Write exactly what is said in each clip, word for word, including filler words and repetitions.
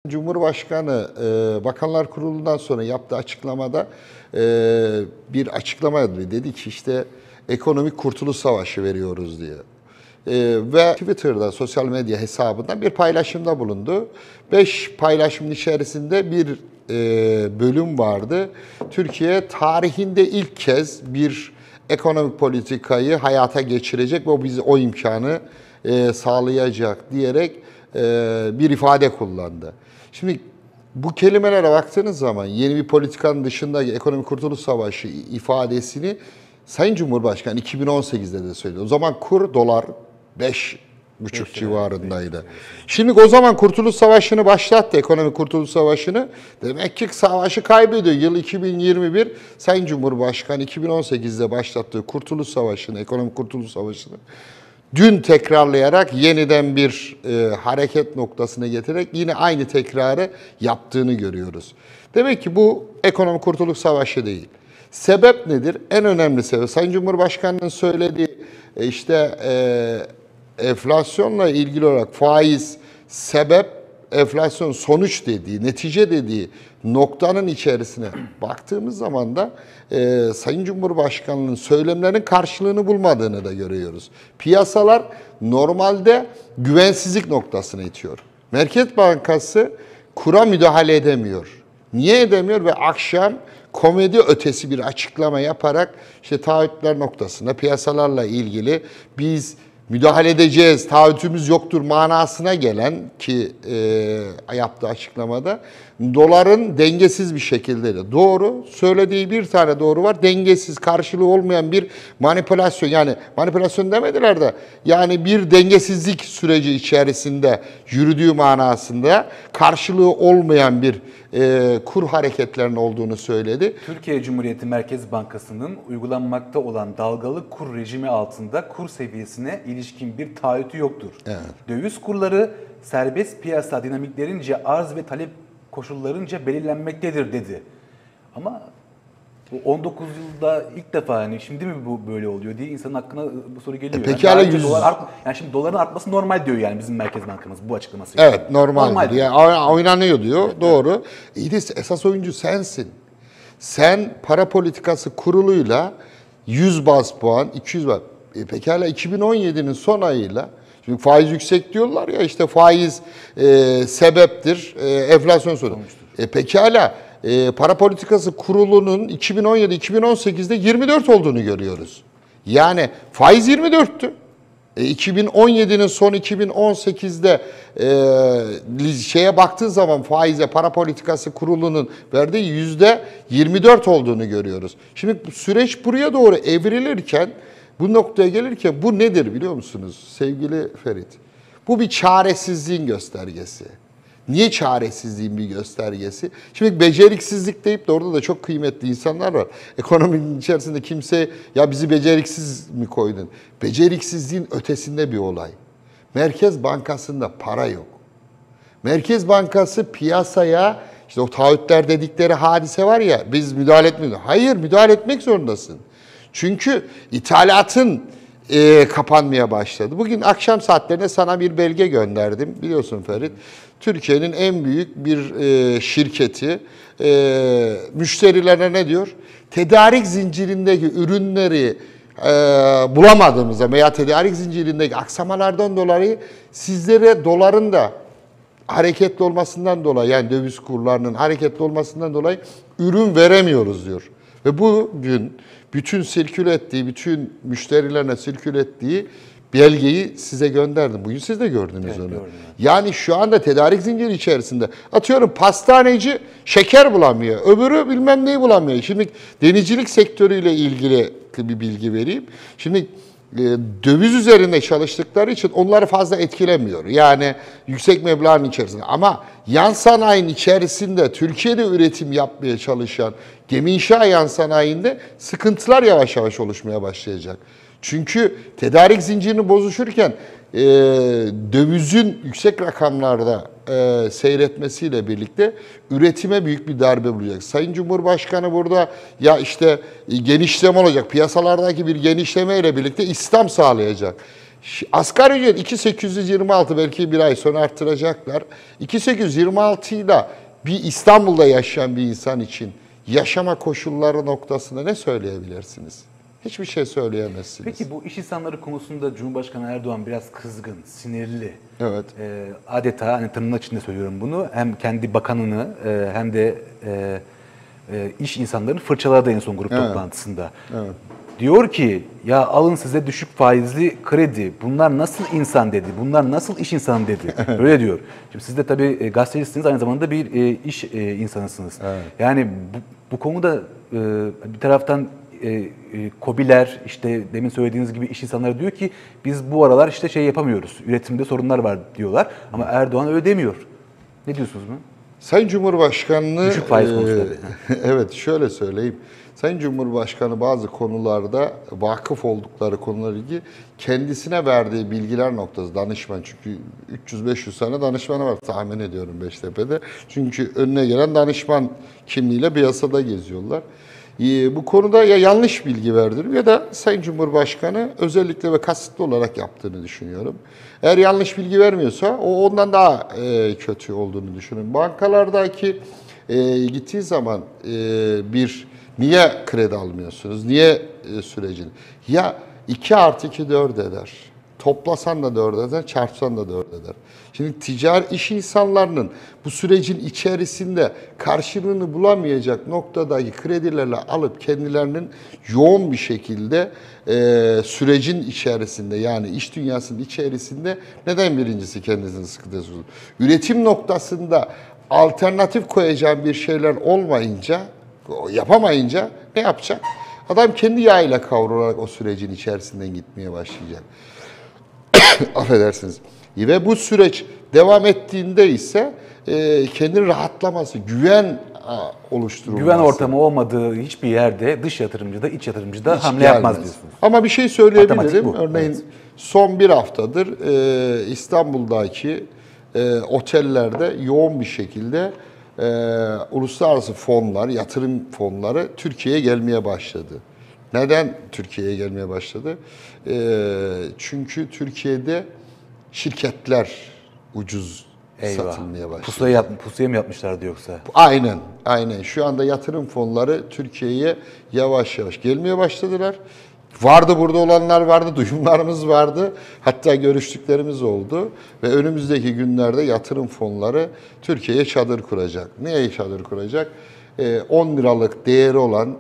Cumhurbaşkanı e, Bakanlar Kurulu'ndan sonra yaptığı açıklamada e, bir açıklama yaptı. Dedi ki işte ekonomik kurtuluş savaşı veriyoruz diye. E, ve Twitter'da, sosyal medya hesabından bir paylaşımda bulundu. Beş paylaşımın içerisinde bir e, bölüm vardı. Türkiye tarihinde ilk kez bir ekonomik politikayı hayata geçirecek ve bize o imkanı e, sağlayacak diyerek e, bir ifade kullandı. Şimdi bu kelimelere baktığınız zaman yeni bir politikanın dışındaki ekonomik kurtuluş savaşı ifadesini Sayın Cumhurbaşkanı iki bin on sekizde de söyledi. O zaman kur dolar beş buçuk civarındaydı. Şimdi o zaman Kurtuluş Savaşı'nı başlattı, ekonomik Kurtuluş Savaşı'nı. Demek ki savaşı kaybediyor. Yıl iki bin yirmi bir, Sayın Cumhurbaşkanı iki bin on sekizde başlattığı Kurtuluş Savaşı'nı, ekonomik Kurtuluş Savaşı'nı dün tekrarlayarak yeniden bir e, hareket noktasına getirerek yine aynı tekrarı yaptığını görüyoruz. Demek ki bu ekonomik kurtuluş savaşı değil. Sebep nedir? En önemli sebep Sayın Cumhurbaşkanı'nın söylediği e, işte e, enflasyonla ilgili olarak faiz sebep, enflasyon sonuç dediği, netice dediği noktanın içerisine baktığımız zaman da e, Sayın Cumhurbaşkanı'nın söylemlerinin karşılığını bulmadığını da görüyoruz. Piyasalar normalde güvensizlik noktasına itiyor. Merkez Bankası kura müdahale edemiyor. Niye edemiyor? Ve akşam komedi ötesi bir açıklama yaparak işte taahhütler noktasında piyasalarla ilgili biz müdahale edeceğiz, taahhütümüz yoktur manasına gelen ki e, yaptığı açıklamada doların dengesiz bir şekilde de doğru, söylediği bir tane doğru var, dengesiz, karşılığı olmayan bir manipülasyon, yani manipülasyon demediler de yani bir dengesizlik süreci içerisinde yürüdüğü manasında karşılığı olmayan bir e, kur hareketlerinin olduğunu söyledi. Türkiye Cumhuriyeti Merkez Bankası'nın uygulanmakta olan dalgalı kur rejimi altında kur seviyesine ilişkin bir taahhütü yoktur. Evet. Döviz kurları serbest piyasa dinamiklerince arz ve talep koşullarınca belirlenmektedir dedi. Ama on dokuz yılda ilk defa hani şimdi mi bu böyle oluyor diye insanın aklına bu soru geliyor. E peki yani yani yüz... dolar art, yani şimdi doların artması normal diyor yani bizim Merkez Bankamız bu açıklaması. Evet, normal. normal. Yani oynanıyor diyor. Evet, doğru. Evet. İyi de esas oyuncu sensin. Sen para politikası kuruluyla yüz baz puan, iki yüz baz. E pekala iki bin on yedinin son ayıyla, çünkü faiz yüksek diyorlar ya, işte faiz e, sebeptir, e, enflasyon sorunu. E pekala e, para politikası kurulunun iki bin on yedi iki bin on sekizde yirmi dört olduğunu görüyoruz. Yani faiz yirmi dörttü. E, iki bin on yedinin son iki bin on sekizde e, şeye baktığın zaman faize para politikası kurulunun verdiği yüzde yirmi dört olduğunu görüyoruz. Şimdi süreç buraya doğru evrilirken, bu noktaya gelirken bu nedir biliyor musunuz sevgili Ferit? Bu bir çaresizliğin göstergesi. Niye çaresizliğin bir göstergesi? Şimdi beceriksizlik deyip de orada da çok kıymetli insanlar var. Ekonominin içerisinde kimse ya bizi beceriksiz mi koydun? Beceriksizliğin ötesinde bir olay. Merkez Bankası'nda para yok. Merkez Bankası piyasaya, işte o taahhütler dedikleri hadise var ya, biz müdahale etmiyoruz. Hayır, müdahale etmek zorundasın. Çünkü ithalatın e, kapanmaya başladı. Bugün akşam saatlerinde sana bir belge gönderdim. Biliyorsun Ferit, Türkiye'nin en büyük bir e, şirketi e, müşterilerine ne diyor? Tedarik zincirindeki ürünleri e, bulamadığımızda veya tedarik zincirindeki aksamalardan dolayı sizlere doların da hareketli olmasından dolayı, yani döviz kurlarının hareketli olmasından dolayı ürün veremiyoruz diyor. Ve bugün bütün sirküle ettiği, bütün müşterilerine sirküle ettiği belgeyi size gönderdim. Bugün siz de gördünüz evet, onu. Gördüm. Yani şu anda tedarik zinciri içerisinde atıyorum pastaneci şeker bulamıyor, öbürü bilmem neyi bulamıyor. Şimdi denizcilik sektörüyle ilgili bir bilgi vereyim. Şimdi e, döviz üzerinde çalıştıkları için onları fazla etkilemiyor. Yani yüksek meblağın içerisinde. Ama yan sanayinin içerisinde Türkiye'de üretim yapmaya çalışan gemi inşa yan sanayinde sıkıntılar yavaş yavaş oluşmaya başlayacak. Çünkü tedarik zincirini bozuşurken e, dövizin yüksek rakamlarda e, seyretmesiyle birlikte üretime büyük bir darbe vuracak. Sayın Cumhurbaşkanı burada ya işte e, genişleme olacak, piyasalardaki bir genişlemeyle birlikte istihdam sağlayacak. Asgari ücret iki bin sekiz yüz yirmi altı, belki bir ay sonra arttıracaklar. iki bin sekiz yüz yirmi altı ile bir İstanbul'da yaşayan bir insan için yaşama koşulları noktasında ne söyleyebilirsiniz? Hiçbir şey söyleyemezsiniz. Peki bu iş insanları konusunda Cumhurbaşkanı Erdoğan biraz kızgın, sinirli. Evet. Ee, adeta hani tırnak içinde söylüyorum bunu. Hem kendi bakanını e, hem de e, e, iş insanlarını fırçaladı en son grup Evet. toplantısında. Evet. Diyor ki ya alın size düşük faizli kredi. Bunlar nasıl insan dedi. Bunlar nasıl iş insanı dedi. Öyle diyor. Şimdi siz de tabii e, gazetecisiniz, aynı zamanda bir e, iş e, insanısınız. Evet. Yani bu, bu konuda e, bir taraftan e, e, KOBİ'ler, işte demin söylediğiniz gibi iş insanları diyor ki biz bu aralar işte şey yapamıyoruz. Üretimde sorunlar var diyorlar. Ama Erdoğan öyle demiyor. Ne diyorsunuz buna? Sayın Cumhurbaşkanı, Düşük faiz konusu e, tabii. evet, şöyle söyleyeyim. Sayın Cumhurbaşkanı bazı konularda vakıf oldukları konular ilgili kendisine verdiği bilgiler noktası, danışman, çünkü üç yüz beş yüz tane danışmanı var tahmin ediyorum Beştepe'de. Çünkü önüne gelen danışman kimliğiyle piyasada geziyorlar. Ee, bu konuda ya yanlış bilgi verdirir ya da Sayın Cumhurbaşkanı özellikle ve kasıtlı olarak yaptığını düşünüyorum. Eğer yanlış bilgi vermiyorsa o ondan daha e, kötü olduğunu düşünüyorum. Bankalardaki e, gittiği zaman e, bir niye kredi almıyorsunuz? Niye e, sürecin? Ya iki artı iki dört eder. Toplasan da dört eder, çarpsan da dört eder. Şimdi ticari iş insanlarının bu sürecin içerisinde karşılığını bulamayacak noktadaki kredilerle alıp kendilerinin yoğun bir şekilde e, sürecin içerisinde, yani iş dünyasının içerisinde neden birincisi kendisini sıkıntıya sokuyor? Üretim noktasında alternatif koyacağım bir şeyler olmayınca, yapamayınca ne yapacak? Adam kendi yağıyla kavrularak o sürecin içerisinden gitmeye başlayacak. Affedersiniz. Ve bu süreç devam ettiğinde ise e, kendini rahatlaması, güven a, oluşturulması. Güven ortamı olmadığı hiçbir yerde dış yatırımcı da iç yatırımcı da hiç hamle gelmez. yapmaz diyorsunuz. Ama bir şey Matematik söyleyebilirim. bu, Örneğin evet. son bir haftadır e, İstanbul'daki e, otellerde yoğun bir şekilde e, uluslararası fonlar, yatırım fonları Türkiye'ye gelmeye başladı. Neden Türkiye'ye gelmeye başladı? E, çünkü Türkiye'de şirketler ucuz Eyvah. satılmaya başladı. Pusuya, yap, pusuya mı yapmışlardı yoksa? Aynen, aynen. Şu anda yatırım fonları Türkiye'ye yavaş yavaş gelmeye başladılar. Vardı, burada olanlar vardı, duyumlarımız vardı. Hatta görüştüklerimiz oldu. Ve önümüzdeki günlerde yatırım fonları Türkiye'ye çadır kuracak. Neye çadır kuracak? on liralık değeri olan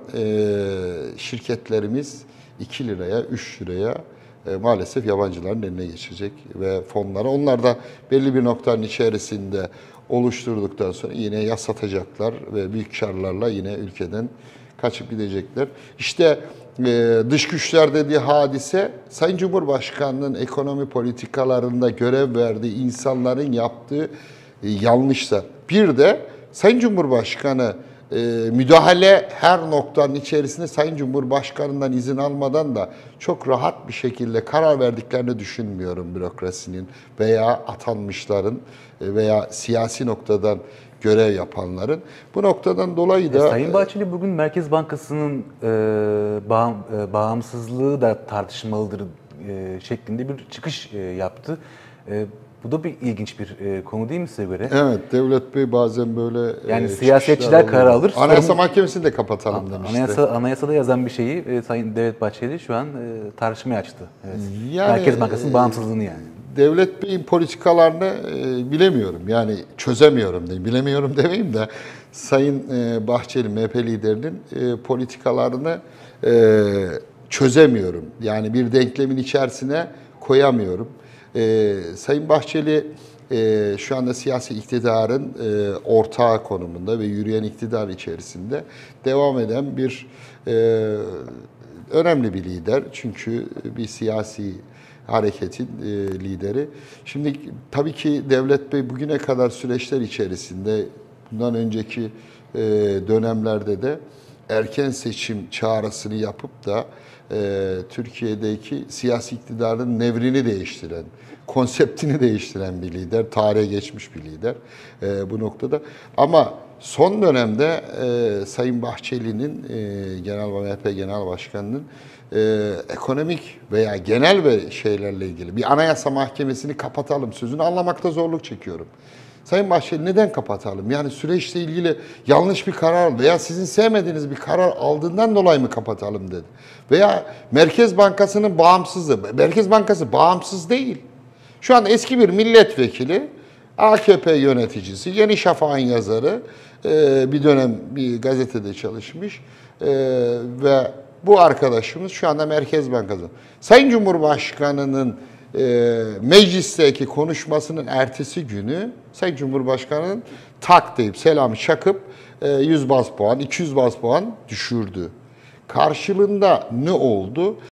şirketlerimiz iki liraya, üç liraya maalesef yabancıların eline geçecek ve fonları onlar da belli bir noktanın içerisinde oluşturduktan sonra yine ya satacaklar ve büyük karlarla yine ülkeden kaçıp gidecekler. İşte dış güçler dediği hadise Sayın Cumhurbaşkanı'nın ekonomi politikalarında görev verdiği insanların yaptığı yanlışlar. Bir de Sayın Cumhurbaşkanı e, müdahale her noktanın içerisinde Sayın Cumhurbaşkanı'ndan izin almadan da çok rahat bir şekilde karar verdiklerini düşünmüyorum bürokrasinin veya atanmışların veya siyasi noktadan görev yapanların. Bu noktadan dolayı da... E, Sayın Bahçeli bugün Merkez Bankası'nın e, bağım, e, bağımsızlığı da tartışmalıdır e, şeklinde bir çıkış e, yaptı. E, bu da bir ilginç bir e, konu değil mi size göre? Evet, Devlet Bey bazen böyle... Yani e, siyasetçiler karar alır. Anayasa sorun... Mahkemesi'ni de kapatalım demişti. Anayasa, anayasada yazan bir şeyi e, Sayın Devlet Bahçeli şu an e, tartışmaya açtı. Evet. Yani, Merkez Bankası'nın bağımsızlığını yani. Devlet Bey'in politikalarını e, bilemiyorum. Yani çözemiyorum diyeyim. Bilemiyorum demeyeyim de Sayın e, Bahçeli, M H P liderinin e, politikalarını e, çözemiyorum. Yani bir denklemin içerisine koyamıyorum. E, Sayın Bahçeli e, şu anda siyasi iktidarın e, ortağı konumunda ve yürüyen iktidar içerisinde devam eden bir e, önemli bir lider. Çünkü bir siyasi hareketin e, lideri. Şimdi tabii ki Devlet Bey bugüne kadar süreçler içerisinde, bundan önceki e, dönemlerde de erken seçim çağrısını yapıp da e, Türkiye'deki siyasi iktidarın nevrini değiştiren, konseptini değiştiren bir lider, tarihe geçmiş bir lider e, bu noktada. Ama son dönemde e, Sayın Bahçeli'nin, e, Genel M H P Genel Başkanı'nın e, ekonomik veya genel ve şeylerle ilgili bir anayasa mahkemesini kapatalım sözünü anlamakta zorluk çekiyorum. Sayın Bahçeli neden kapatalım? Yani süreçle ilgili yanlış bir karar veya sizin sevmediğiniz bir karar aldığından dolayı mı kapatalım dedi. Veya Merkez Bankası'nın bağımsızlığı. Merkez Bankası bağımsız değil. Şu an eski bir milletvekili, A K P yöneticisi, Yeni Şafak'ın yazarı, bir dönem bir gazetede çalışmış ve bu arkadaşımız şu anda Merkez Bankası. Sayın Cumhurbaşkanı'nın e, meclisteki konuşmasının ertesi günü Sayın Cumhurbaşkanı'nın tak deyip selamı çakıp e, yüz baz puan, iki yüz baz puan düşürdü. Karşılığında ne oldu?